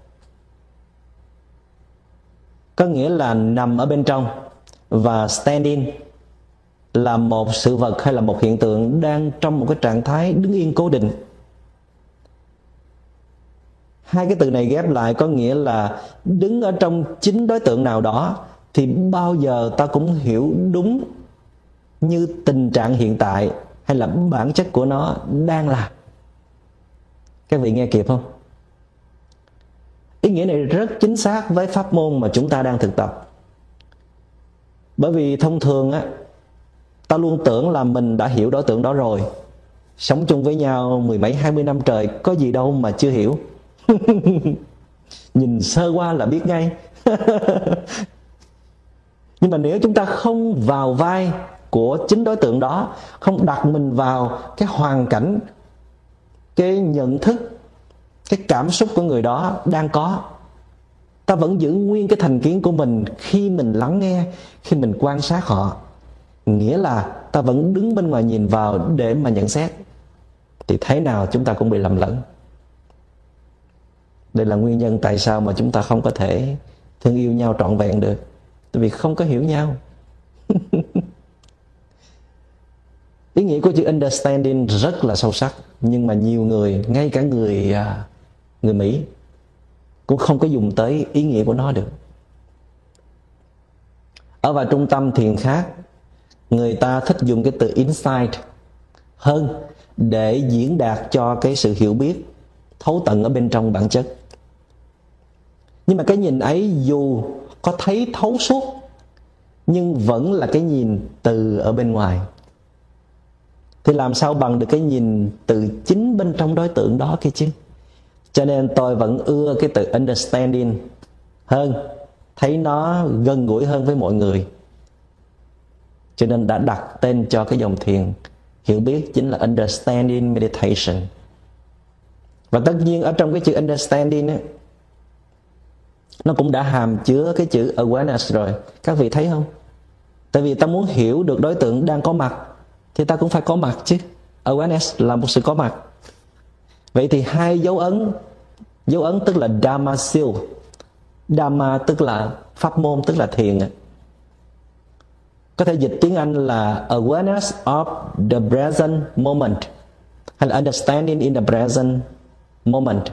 có nghĩa là nằm ở bên trong, và standing là một sự vật hay là một hiện tượng đang trong một cái trạng thái đứng yên cố định. Hai cái từ này ghép lại có nghĩa là đứng ở trong chính đối tượng nào đó thì bao giờ ta cũng hiểu đúng như tình trạng hiện tại hay là bản chất của nó đang là. Các vị nghe kịp không? Ý nghĩa này rất chính xác với pháp môn mà chúng ta đang thực tập. Bởi vì thông thường á, ta luôn tưởng là mình đã hiểu đối tượng đó rồi. Sống chung với nhau mười mấy hai mươi năm trời, có gì đâu mà chưa hiểu. Nhìn sơ qua là biết ngay. Nhưng mà nếu chúng ta không vào vai của chính đối tượng đó, không đặt mình vào cái hoàn cảnh, cái nhận thức, cái cảm xúc của người đó đang có, ta vẫn giữ nguyên cái thành kiến của mình khi mình lắng nghe, khi mình quan sát họ, nghĩa là ta vẫn đứng bên ngoài nhìn vào để mà nhận xét, thì thế nào chúng ta cũng bị lầm lẫn. Đây là nguyên nhân tại sao mà chúng ta không có thể thương yêu nhau trọn vẹn được, tại vì không có hiểu nhau. Ý nghĩa của chữ understanding rất là sâu sắc, nhưng mà nhiều người, ngay cả người người Mỹ cũng không có dùng tới ý nghĩa của nó được. Ở vài trung tâm thiền khác, người ta thích dùng cái từ insight hơn để diễn đạt cho cái sự hiểu biết thấu tận ở bên trong bản chất. Nhưng mà cái nhìn ấy dù có thấy thấu suốt, nhưng vẫn là cái nhìn từ ở bên ngoài. Thì làm sao bằng được cái nhìn từ chính bên trong đối tượng đó kia chứ. Cho nên tôi vẫn ưa cái từ understanding hơn, thấy nó gần gũi hơn với mọi người. Cho nên đã đặt tên cho cái dòng thiền hiểu biết chính là Understanding Meditation. Và tất nhiên ở trong cái chữ understanding ấy, nó cũng đã hàm chứa cái chữ awareness rồi. Các vị thấy không? Tại vì ta muốn hiểu được đối tượng đang có mặt thì ta cũng phải có mặt chứ. Awareness là một sự có mặt. Vậy thì hai dấu ấn, dấu ấn tức là Dharma seal. Dharma tức là pháp môn, tức là thiền. Có thể dịch tiếng Anh là awareness of the present moment, hay là understanding in the present moment.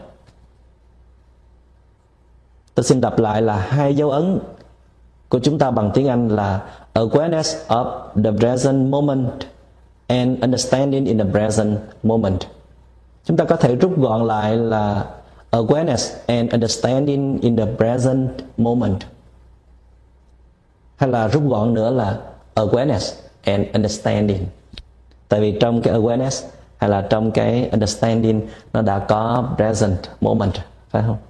Tôi xin đọc lại là hai dấu ấn của chúng ta bằng tiếng Anh là awareness of the present moment and understanding in the present moment. Chúng ta có thể rút gọn lại là awareness and understanding in the present moment, hay là rút gọn nữa là awareness and understanding. Tại vì trong cái awareness hay là trong cái understanding nó đã có present moment, phải không?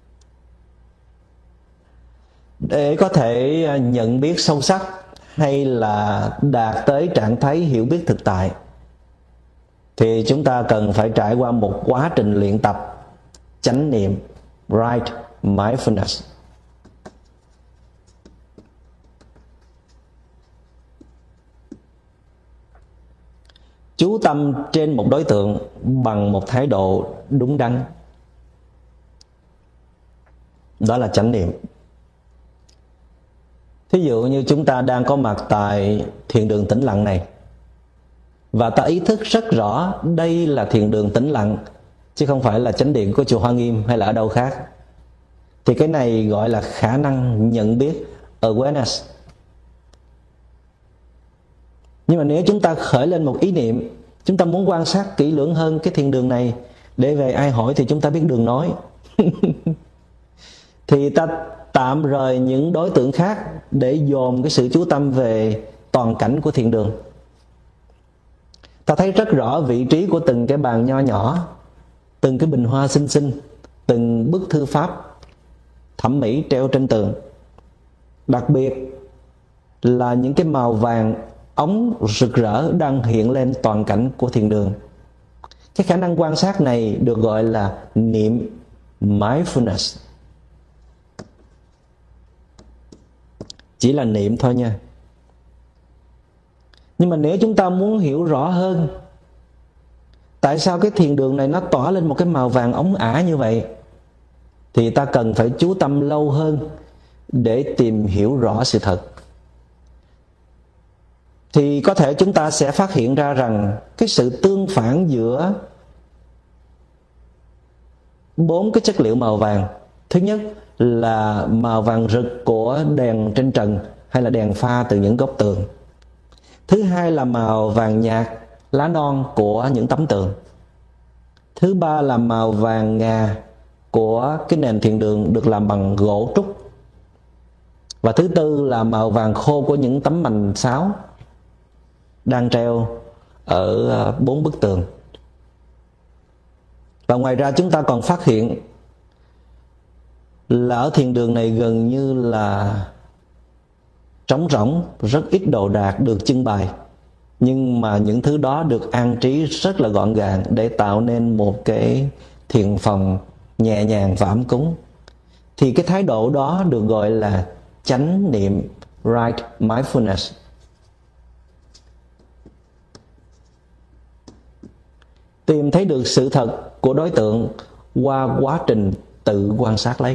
Để có thể nhận biết sâu sắc hay là đạt tới trạng thái hiểu biết thực tại, thì chúng ta cần phải trải qua một quá trình luyện tập chánh niệm, right mindfulness. Chú tâm trên một đối tượng bằng một thái độ đúng đắn, đó là chánh niệm. Thí dụ như chúng ta đang có mặt tại thiền đường tĩnh lặng này, và ta ý thức rất rõ đây là thiền đường tĩnh lặng, chứ không phải là chánh điện của chùa Hoa Nghiêm hay là ở đâu khác, thì cái này gọi là khả năng nhận biết, awareness. Nhưng mà nếu chúng ta khởi lên một ý niệm, chúng ta muốn quan sát kỹ lưỡng hơn cái thiền đường này, để về ai hỏi thì chúng ta biết đường nói, thì ta tạm rời những đối tượng khác để dồn cái sự chú tâm về toàn cảnh của thiền đường. Ta thấy rất rõ vị trí của từng cái bàn nho nhỏ, từng cái bình hoa xinh xinh, từng bức thư pháp thẩm mỹ treo trên tường. Đặc biệt là những cái màu vàng ống rực rỡ đang hiện lên toàn cảnh của thiền đường. Cái khả năng quan sát này được gọi là niệm, mindfulness. Chỉ là niệm thôi nha. Nhưng mà nếu chúng ta muốn hiểu rõ hơn tại sao cái thiền đường này nó tỏa lên một cái màu vàng ống ả như vậy, thì ta cần phải chú tâm lâu hơn để tìm hiểu rõ sự thật. Thì có thể chúng ta sẽ phát hiện ra rằng cái sự tương phản giữa bốn cái chất liệu màu vàng. Thứ nhất là màu vàng rực của đèn trên trần hay là đèn pha từ những góc tường. Thứ hai là màu vàng nhạt lá non của những tấm tường. Thứ ba là màu vàng ngà của cái nền thiền đường được làm bằng gỗ trúc. Và thứ tư là màu vàng khô của những tấm mành sáo đang treo ở bốn bức tường. Và ngoài ra chúng ta còn phát hiện là ở thiền đường này gần như là trống rỗng, rất ít đồ đạc được trưng bày, nhưng mà những thứ đó được an trí rất là gọn gàng để tạo nên một cái thiền phòng nhẹ nhàng và ấm cúng. Thì cái thái độ đó được gọi là chánh niệm, right mindfulness. tìm thấy được sự thật của đối tượng qua quá trình tự quan sát lấy.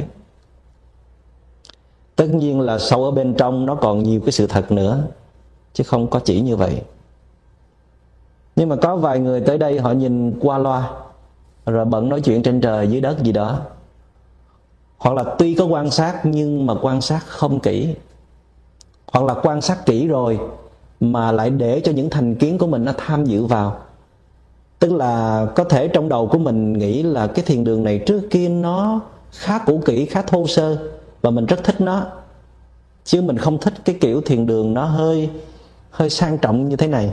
Tất nhiên là sâu ở bên trong nó còn nhiều cái sự thật nữa, chứ không có chỉ như vậy. Nhưng mà có vài người tới đây họ nhìn qua loa, rồi bận nói chuyện trên trời dưới đất gì đó. Hoặc là tuy có quan sát nhưng mà quan sát không kỹ. Hoặc là quan sát kỹ rồi mà lại để cho những thành kiến của mình nó tham dự vào. Tức là có thể trong đầu của mình nghĩ là cái thiền đường này trước kia nó khá cũ kỹ, khá thô sơ, và mình rất thích nó. Chứ mình không thích cái kiểu thiền đường nó hơi hơi sang trọng như thế này.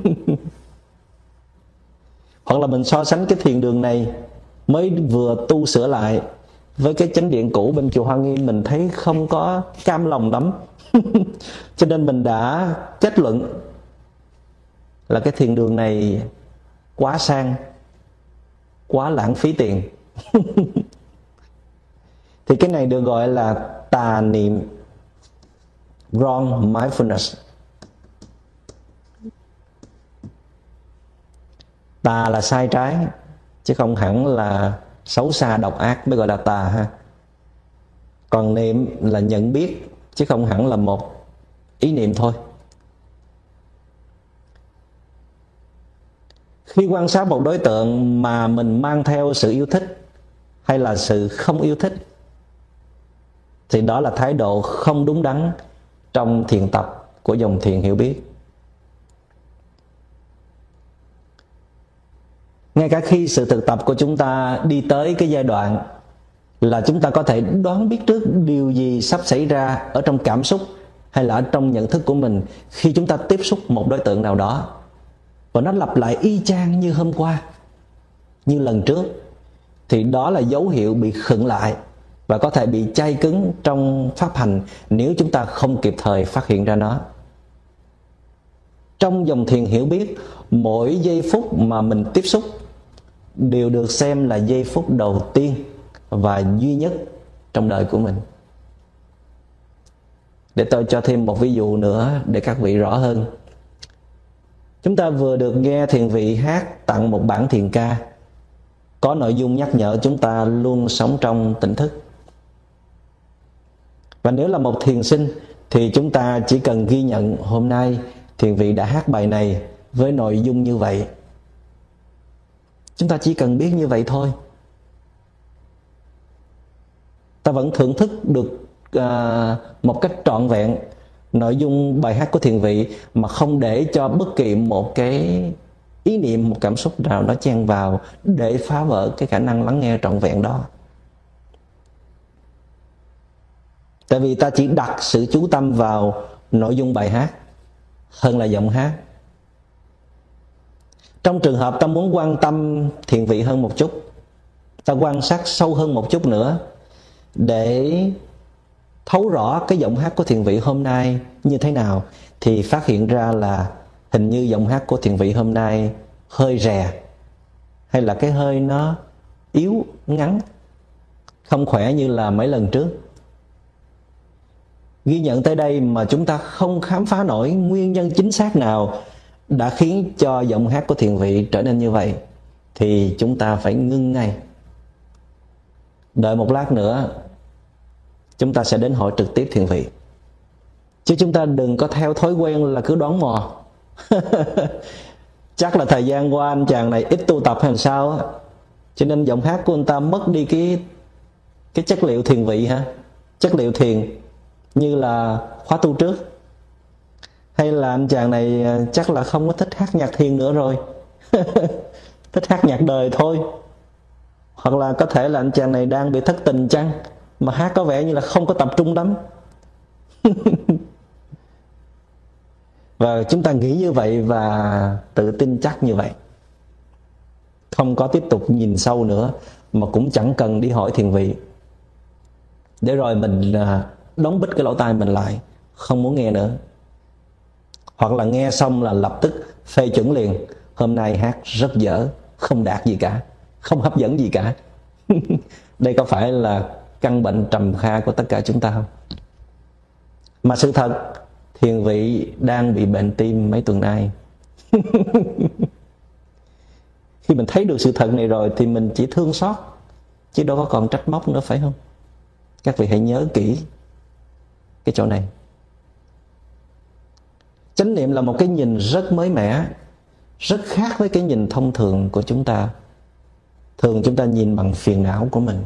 Hoặc là mình so sánh cái thiền đường này mới vừa tu sửa lại với cái chánh điện cũ bên chùa Hoa Nghiêm, mình thấy không có cam lòng lắm. Cho nên mình đã kết luận là cái thiền đường này quá sang, quá lãng phí tiền. Thì cái này được gọi là tà niệm, wrong mindfulness. Tà là sai trái, chứ không hẳn là xấu xa độc ác mới gọi là tà ha. Còn niệm là nhận biết, chứ không hẳn là một ý niệm thôi. Khi quan sát một đối tượng mà mình mang theo sự yêu thích hay là sự không yêu thích, thì đó là thái độ không đúng đắn trong thiền tập của dòng thiền hiểu biết. Ngay cả khi sự thực tập của chúng ta đi tới cái giai đoạn là chúng ta có thể đoán biết trước điều gì sắp xảy ra ở trong cảm xúc hay là ở trong nhận thức của mình khi chúng ta tiếp xúc một đối tượng nào đó, và nó lặp lại y chang như hôm qua, như lần trước, thì đó là dấu hiệu bị khựng lại và có thể bị chai cứng trong pháp hành nếu chúng ta không kịp thời phát hiện ra nó. Trong dòng thiền hiểu biết, mỗi giây phút mà mình tiếp xúc đều được xem là giây phút đầu tiên và duy nhất trong đời của mình. Để tôi cho thêm một ví dụ nữa để các vị rõ hơn. Chúng ta vừa được nghe thiền vị hát tặng một bản thiền ca có nội dung nhắc nhở chúng ta luôn sống trong tỉnh thức. Và nếu là một thiền sinh thì chúng ta chỉ cần ghi nhận hôm nay thiền vị đã hát bài này với nội dung như vậy. Chúng ta chỉ cần biết như vậy thôi. Ta vẫn thưởng thức được à, một cách trọn vẹn nội dung bài hát của thiền vị, mà không để cho bất kỳ một cái ý niệm, một cảm xúc nào nó chen vào để phá vỡ cái khả năng lắng nghe trọn vẹn đó. Tại vì ta chỉ đặt sự chú tâm vào nội dung bài hát hơn là giọng hát. Trong trường hợp ta muốn quan tâm thiền vị hơn một chút, ta quan sát sâu hơn một chút nữa để thấu rõ cái giọng hát của thiền vị hôm nay như thế nào, thì phát hiện ra là hình như giọng hát của thiền vị hôm nay hơi rè, hay là cái hơi nó yếu, ngắn, không khỏe như là mấy lần trước. Ghi nhận tới đây mà chúng ta không khám phá nổi nguyên nhân chính xác nào đã khiến cho giọng hát của thiền vị trở nên như vậy, thì chúng ta phải ngưng ngay. Đợi một lát nữa chúng ta sẽ đến hỏi trực tiếp thiền vị. Chứ chúng ta đừng có theo thói quen là cứ đoán mò. Chắc là thời gian qua anh chàng này ít tu tập hay sao á, cho nên giọng hát của anh ta mất đi cái cái chất liệu thiền vị ha, chất liệu thiền như là khóa tu trước. Hay là anh chàng này chắc là không có thích hát nhạc thiền nữa rồi, thích hát nhạc đời thôi. Hoặc là có thể là anh chàng này đang bị thất tình chăng, mà hát có vẻ như là không có tập trung lắm. Và chúng ta nghĩ như vậy và tự tin chắc như vậy, không có tiếp tục nhìn sâu nữa, mà cũng chẳng cần đi hỏi thiền vị, để rồi mình đóng bít cái lỗ tai mình lại, không muốn nghe nữa. Hoặc là nghe xong là lập tức phê chuẩn liền, hôm nay hát rất dở, không đạt gì cả, không hấp dẫn gì cả. Đây có phải là căn bệnh trầm kha của tất cả chúng ta không? Mà sự thật, thiền vị đang bị bệnh tim mấy tuần nay. Khi mình thấy được sự thật này rồi thì mình chỉ thương xót, chứ đâu có còn trách móc nữa, phải không? Các vị hãy nhớ kỹ cái chỗ này. Chánh niệm là một cái nhìn rất mới mẻ, rất khác với cái nhìn thông thường của chúng ta. Thường chúng ta nhìn bằng phiền não của mình.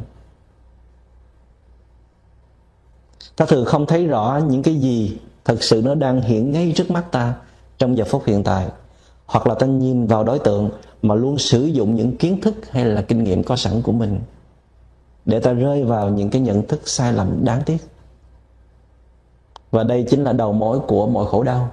Ta thường không thấy rõ những cái gì thật sự nó đang hiện ngay trước mắt ta trong giờ phút hiện tại. Hoặc là ta nhìn vào đối tượng mà luôn sử dụng những kiến thức hay là kinh nghiệm có sẵn của mình, để ta rơi vào những cái nhận thức sai lầm đáng tiếc. Và đây chính là đầu mối của mọi khổ đau.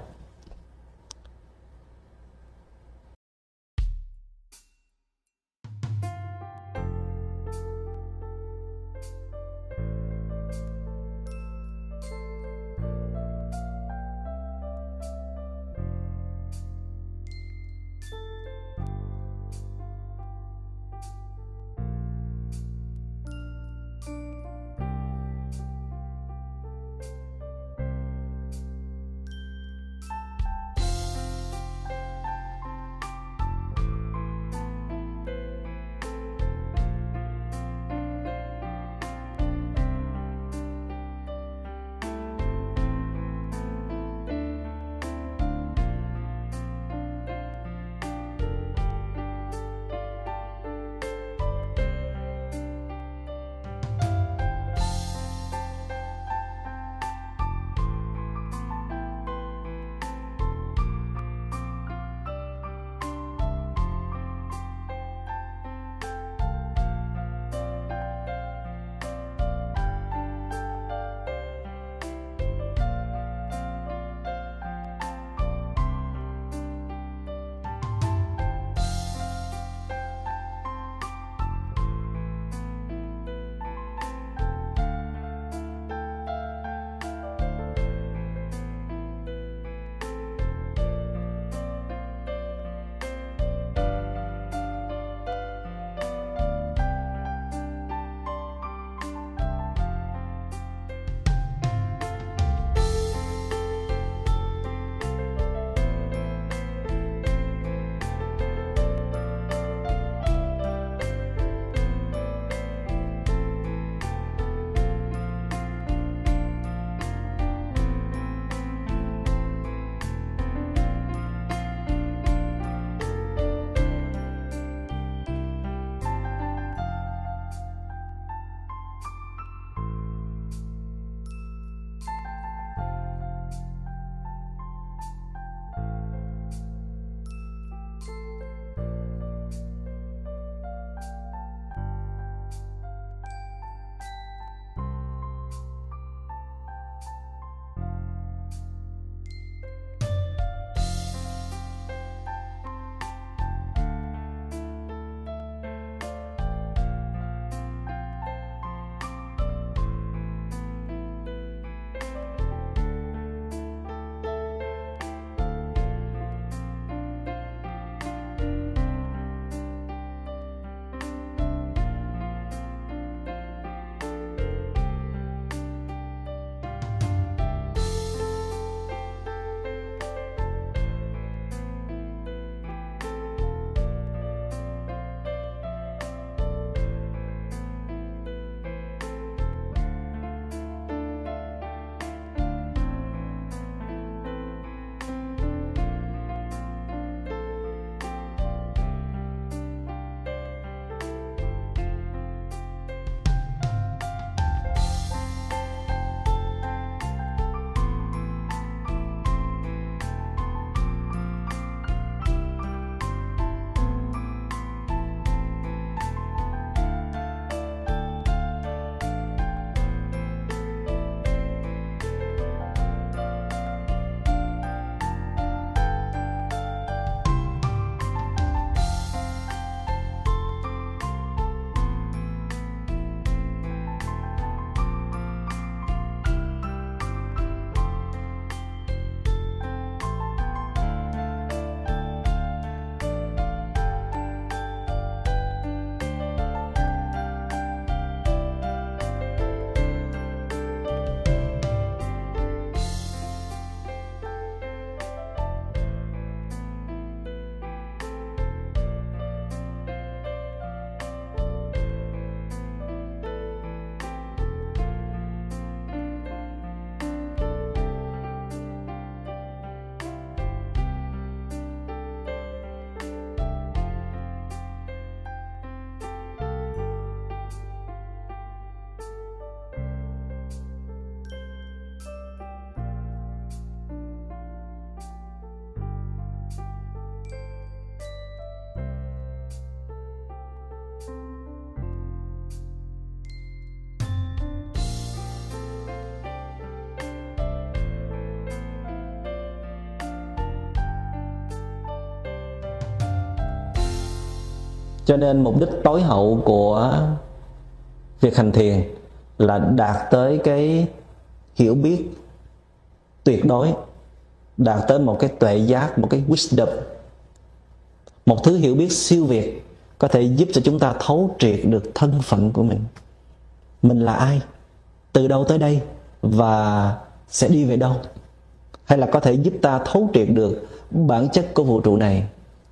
Cho nên mục đích tối hậu của việc hành thiền là đạt tới cái hiểu biết tuyệt đối, đạt tới một cái tuệ giác, một cái wisdom, một thứ hiểu biết siêu việt có thể giúp cho chúng ta thấu triệt được thân phận của mình. Mình là ai, từ đâu tới đây và sẽ đi về đâu. Hay là có thể giúp ta thấu triệt được bản chất của vũ trụ này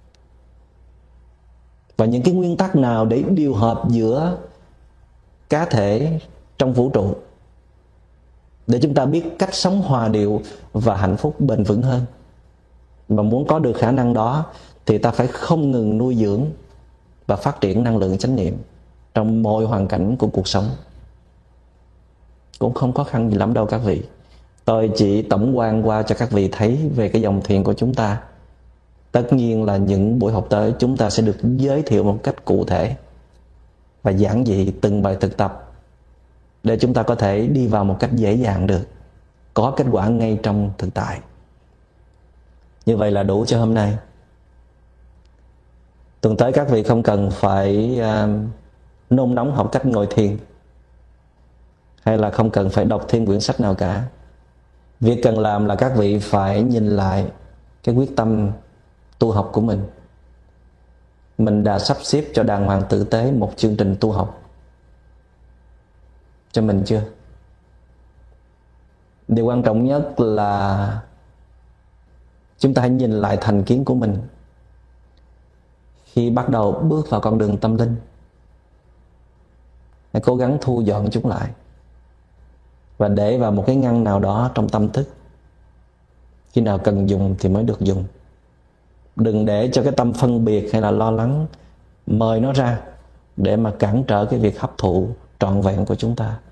và những cái nguyên tắc nào để điều hợp giữa cá thể trong vũ trụ, để chúng ta biết cách sống hòa điệu và hạnh phúc bền vững hơn. Mà muốn có được khả năng đó thì ta phải không ngừng nuôi dưỡng và phát triển năng lượng chánh niệm trong mọi hoàn cảnh của cuộc sống. Cũng không khó khăn gì lắm đâu các vị. Tôi chỉ tổng quan qua cho các vị thấy về cái dòng thiền của chúng ta. Tất nhiên là những buổi học tới chúng ta sẽ được giới thiệu một cách cụ thể và giản dị từng bài thực tập, để chúng ta có thể đi vào một cách dễ dàng được, có kết quả ngay trong thực tại. Như vậy là đủ cho hôm nay. Tuần tới các vị không cần phải uh, nôn nóng học cách ngồi thiền, hay là không cần phải đọc thêm quyển sách nào cả. Việc cần làm là các vị phải nhìn lại cái quyết tâm tu học của mình. Mình đã sắp xếp cho đàng hoàng tử tế một chương trình tu học cho mình chưa? Điều quan trọng nhất là chúng ta hãy nhìn lại thành kiến của mình khi bắt đầu bước vào con đường tâm linh. Hãy cố gắng thu dọn chúng lại và để vào một cái ngăn nào đó trong tâm thức. Khi nào cần dùng thì mới được dùng. Đừng để cho cái tâm phân biệt hay là lo lắng mời nó ra để mà cản trở cái việc hấp thụ trọn vẹn của chúng ta.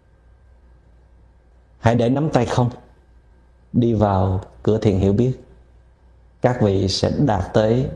Hãy để nắm tay không đi vào cửa thiền hiểu biết. Các vị sẽ đạt tới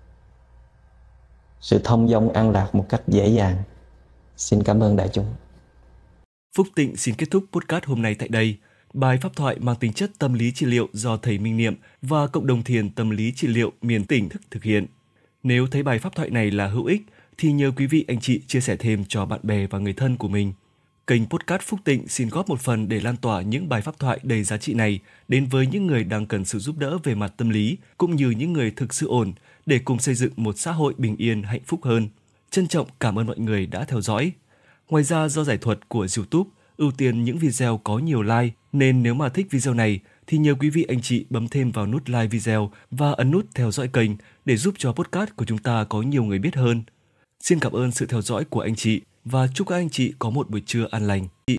sự thông dong an lạc một cách dễ dàng. Xin cảm ơn đại chúng. Phúc Tịnh xin kết thúc podcast hôm nay tại đây. Bài pháp thoại mang tính chất tâm lý trị liệu do Thầy Minh Niệm và Cộng đồng Thiền Tâm lý Trị liệu miền tỉnh thức thực hiện. Nếu thấy bài pháp thoại này là hữu ích thì nhờ quý vị anh chị chia sẻ thêm cho bạn bè và người thân của mình. Kênh podcast Phúc Tịnh xin góp một phần để lan tỏa những bài pháp thoại đầy giá trị này đến với những người đang cần sự giúp đỡ về mặt tâm lý, cũng như những người thực sự ổn, để cùng xây dựng một xã hội bình yên hạnh phúc hơn. Trân trọng cảm ơn mọi người đã theo dõi. Ngoài ra, do giải thuật của YouTube ưu tiên những video có nhiều like, nên nếu mà thích video này thì nhờ quý vị anh chị bấm thêm vào nút like video và ấn nút theo dõi kênh để giúp cho podcast của chúng ta có nhiều người biết hơn. Xin cảm ơn sự theo dõi của anh chị và chúc các anh chị có một buổi trưa an lành.